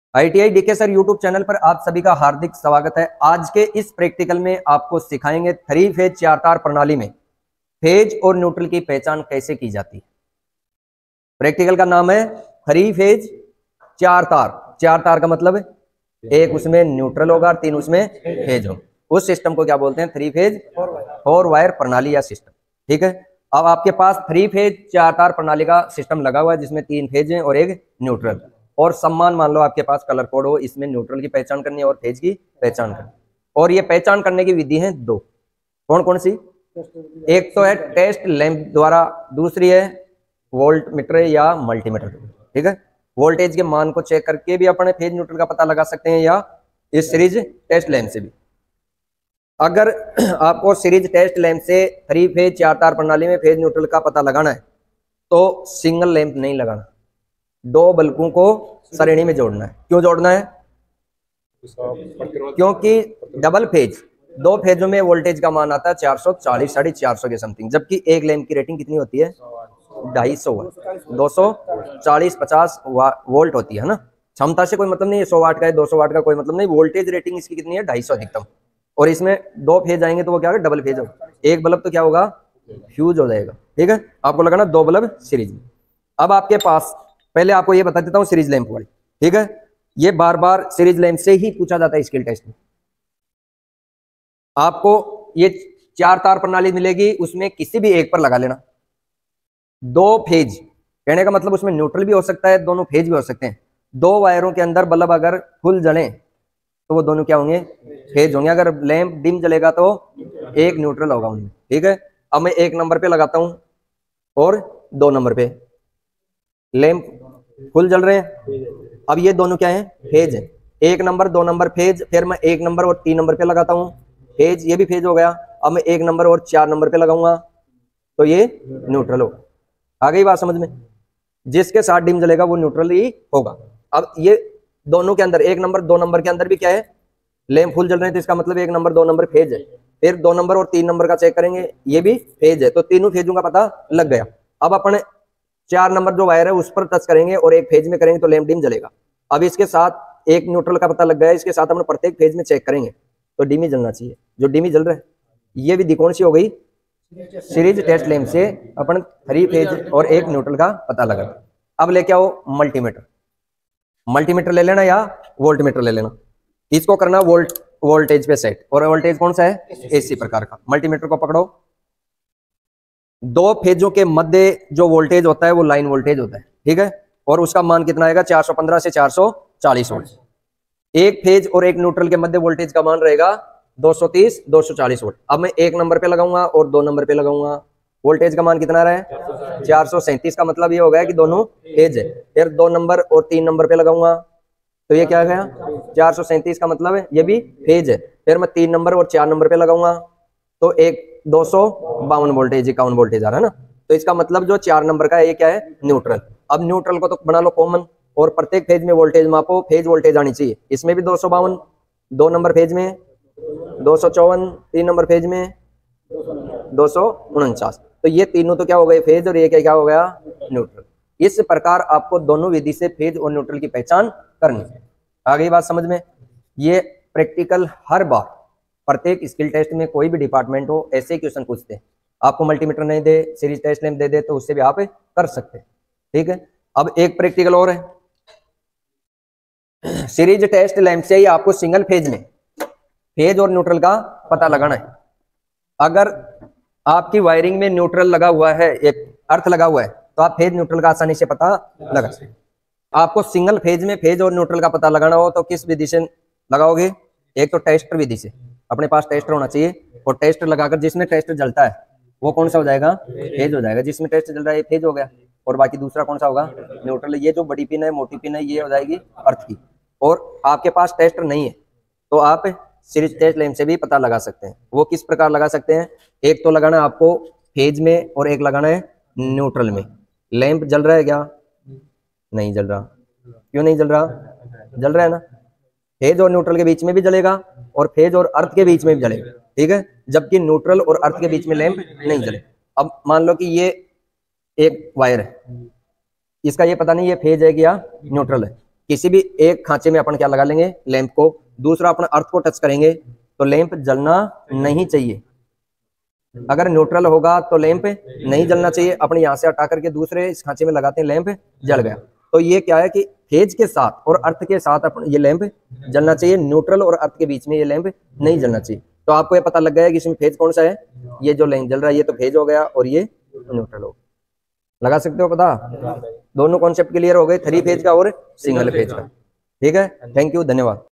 ITI DK sir YouTube channel पर आप सभी का हार्दिक स्वागत है। आज के इस प्रैक्टिकल में आपको सिखाएंगे 3 फेज 4 तार प्रणाली में फेज और न्यूट्रल की पहचान कैसे की जाती है। प्रैक्टिकल का नाम है 3 फेज 4 तार। 4 तार का मतलब एक उसमें न्यूट्रल होगा और 3 उसमें फेज होगा। उस सिस्टम को क्या बोलते हैं? 3 फेज 4 वायर प्रणाली या सिस्टम। ठीक है, अब आपके पास 3 फेज 4 तार प्रणाली का सिस्टम लगा हुआ है जिसमें 3 फेज हैं और एक न्यूट्रल। और सम्मान मान लो आपके पास कलर कोड हो, इसमें न्यूट्रल की पहचान करनी है और फेज की पहचान करनी है। और ये पहचान करने की विधि है 2। कौन कौन सी? एक तो है टेस्ट लैंप द्वारा, दूसरी है वोल्ट मीटर या मल्टीमीटर। ठीक है, वोल्टेज के मान को चेक करके भी अपने फेज न्यूट्रल का पता लगा सकते हैं या इस सीरीज टेस्ट लैंप से भी। अगर आपको सीरीज टेस्ट लैंप से 3 फेज 4 तार प्रणाली में फेज न्यूट्रल का पता लगाना है तो सिंगल लैंप नहीं लगाना, 2 बल्बों को श्रेणी में जोड़ना है। क्यों जोड़ना है? क्योंकि डबल फेज 2 फेजों में वोल्टेज का मान आता है 440 450 के समथिंग, जबकि एक लैंप की रेटिंग कितनी होती है? 250 240 50 वोल्ट होती है ना। क्षमता से कोई मतलब नहीं है, 100 वाट का है 200 वाट का कोई मतलब नहीं। वोल्टेज रेटिंग इसकी कितनी है? 250 अधिकतम। और इसमें 2 फेज आएंगे तो वो क्या होगा? डबल फेज होगा। एक बल्ब तो क्या होगा? फ्यूज हो जाएगा। ठीक है, आपको लगाना 2 बल्ब सीरीज में। अब आपके पास पहले आपको ये बता देता हूँ सीरीज लैंप वाली। ठीक है, ये बार बार सीरीज लैंप से ही पूछा जाता है स्किल टेस्ट में। आपको ये 4 तार प्रणाली मिलेगी, उसमें किसी भी एक पर लगा लेना। 2 फेज कहने का मतलब उसमें न्यूट्रल भी हो सकता है, दोनों फेज भी हो सकते हैं। 2 वायरों के अंदर बल्ब अगर फुल जले तो वो दोनों क्या होंगे? फेज होंगे। अगर लैंप डिम जलेगा तो एक न्यूट्रल होगा उनमें। ठीक है, अब मैं 1 नंबर पे लगाता हूं और 2 नंबर पे लैंप फुल जल रहे हैं। अब ये दोनों क्या है? फेज है। 1 नंबर 2 नंबर फेज, फिर मैं 1 नंबर और 3 नंबर पे लगाता हूँ फेज, ये भी फेज हो गया। अब मैं 1 नंबर और 4 नंबर पे लगाऊंगा तो ये न्यूट्रल होगा। आ गई बात समझ में? जिसके साथ डिम जलेगा वो न्यूट्रल ही होगा। अब ये दोनों के अंदर 1 नंबर 2 नंबर के अंदर भी क्या है? लैंप फुल जल रहे हैं, तो इसका मतलब 1 नंबर 2 नंबर फेज है। फिर 2 नंबर और 3 नंबर का चेक करेंगे, ये भी फेज है। तो तीनों फेजों का पता लग गया। अब अपने 4 नंबर जो वायर है उस पर टच करेंगे और एक फेज में करेंगे तो लैंप डिम जलेगा। अब इसके साथ एक न्यूट्रल का पता लग गया, इसके साथ अपने प्रत्येक फेज में चेक करेंगे तो डिम ही जलना चाहिए, जो डिम ही जल रहा है। ये विधि कौन सी हो गई? सीरीज टेस्ट लैंप से अपन 3 फेज और एक न्यूट्रल का पता लगा। अब लेके आओ मल्टीमीटर। मल्टीमीटर ले लेना या वोल्ट मीटर ले लेना। इसको करना वोल्टेज पे सेट। और वोल्टेज कौन सा है? एसी प्रकार का। मल्टीमीटर को पकड़ो, 2 फेजों के मध्य जो वोल्टेज होता है वो लाइन वोल्टेज होता है। ठीक है, और उसका मान कितना आएगा? 415 से 440 वोल्ट। एक फेज और एक न्यूट्रल के मध्य वोल्टेज का मान रहेगा 230 240 वोल्ट। अब मैं 1 नंबर पे लगाऊंगा और 2 नंबर पे लगाऊंगा, वोल्टेज का मान कितना रहा है? 437 का मतलब ये हो गया कि दोनों फेज है। फिर 2 नंबर और 3 नंबर पे लगाऊंगा तो ये क्या गया? 437 का मतलब है ये भी फेज है। फिर मैं 3 नंबर और 4 नंबर पे लगाऊंगा तो एक 252 वोल्टेज 51 वोल्टेज आ रहा है ना। तो इसका मतलब जो 4 नंबर का है ये क्या है? न्यूट्रल। अब न्यूट्रल को तो बना लो कॉमन और प्रत्येक फेज में वोल्टेज मापो, फेज वोल्टेज आनी चाहिए। इसमें भी 252, 2 नंबर फेज में 254, 3 नंबर फेज में 249। तो ये तीनों तो क्या हो गए? फेज, और ये क्या हो गया? न्यूट्रल। इस प्रकार आपको दोनों विधि से फेज और न्यूट्रल की पहचान करनी है। आ गई बात समझ में? ये प्रैक्टिकल हर बार प्रत्येक स्किल टेस्ट में कोई भी डिपार्टमेंट हो ऐसे क्वेश्चन पूछते हैं। आपको मल्टीमीटर नहीं दे, सीरीज टेस्ट लैंप दे दे तो उससे भी आप कर सकते हैं। ठीक है, अब एक प्रैक्टिकल और है। सीरीज टेस्ट लैंप से ही आपको सिंगल फेज में फेज और न्यूट्रल का पता लगाना है। अगर आपकी वायरिंग में न्यूट्रल लगा हुआ है, एक अर्थ लगा हुआ है, तो आप फेज न्यूट्रल का आसानी से पता लगा सकते हैं। आपको सिंगल फेज में फेज और न्यूट्रल का पता लगाना हो तो किस विधि से लगाओगे? एक तो टेस्टर विधि से, अपने पास टेस्टर होना चाहिए। और टेस्टर लगाकर जिसमें टेस्टर जलता है वो कौन सा हो जाएगा? फेज हो जाएगा। जिसमें टेस्टर जल रहा है फेज हो गया, और बाकी दूसरा कौन सा होगा? न्यूट्रल। ये जो बड़ी पिन है मोटी पिन है ये हो जाएगी अर्थ की। और आपके पास टेस्टर नहीं है तो आप सीरीज टेस्ट लैंप से भी पता लगा सकते हैं। वो किस प्रकार लगा सकते हैं? एक तो लगाना है आपको फेज में और एक लगाना है न्यूट्रल में। लैंप जल रहा है क्या? नहीं जल रहा। क्यों नहीं जल रहा? जल रहा है ना। फेज और न्यूट्रल के बीच में भी जलेगा और फेज और अर्थ के बीच में भी जलेगा। ठीक है, जबकि न्यूट्रल और अर्थ के बीच में लैंप नहीं जले। अब मान लो कि ये एक वायर है, इसका ये पता नहीं ये फेज है कि या न्यूट्रल है, किसी भी एक खांचे में अपन क्या लगा लेंगे, लैंप को, दूसरा अपन अर्थ को टच करेंगे तो लैंप जलना नहीं चाहिए। अगर न्यूट्रल होगा तो लैंप नहीं जलना चाहिए। अपन यहाँ से हटा करके दूसरे इस खांचे में लगाते हैं, लैंप जल गया। तो ये क्या है कि फेज के साथ और अर्थ के साथ अपन ये लैंप जलना चाहिए, न्यूट्रल और अर्थ के बीच में ये लैंप नहीं जलना चाहिए। तो आपको ये पता लग गया कि इसमें फेज कौन सा है, ये जो लैंप जल रहा है ये तो फेज हो गया और ये न्यूट्रल हो। लगा सकते हो पता, दोनों कॉन्सेप्ट क्लियर हो गए, 3 फेज का और सिंगल फेज का। ठीक है, थैंक यू, धन्यवाद।